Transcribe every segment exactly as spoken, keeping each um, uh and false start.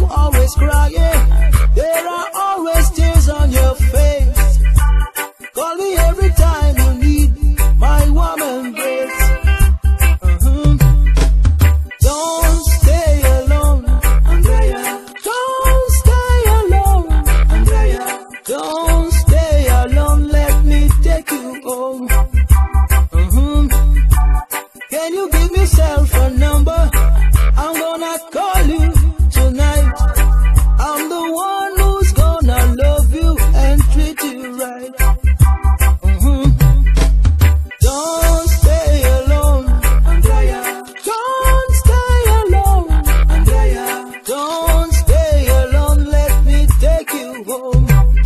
always crying. There are always tears on your face. Call me every time you need my warm embrace. Uh-huh. Don't stay alone, Andrea. Don't stay alone, Andrea. Don't stay alone, let me take you home. Uh-huh. Can you give yourself a number? I'm gonna call you tonight. I'm the one who's gonna love you and treat you right. Uh-huh. Don't stay alone, Andrea. Don't stay alone, Andrea. Don't stay alone, let me take you home.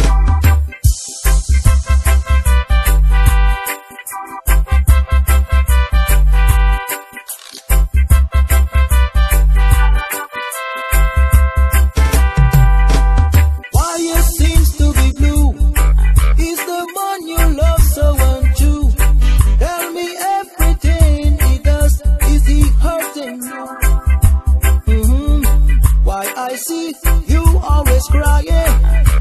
Why you seems to be blue? Is the man you love so untrue? Tell me everything he does, is he hurting you? Mm-hmm. Why I see you always crying.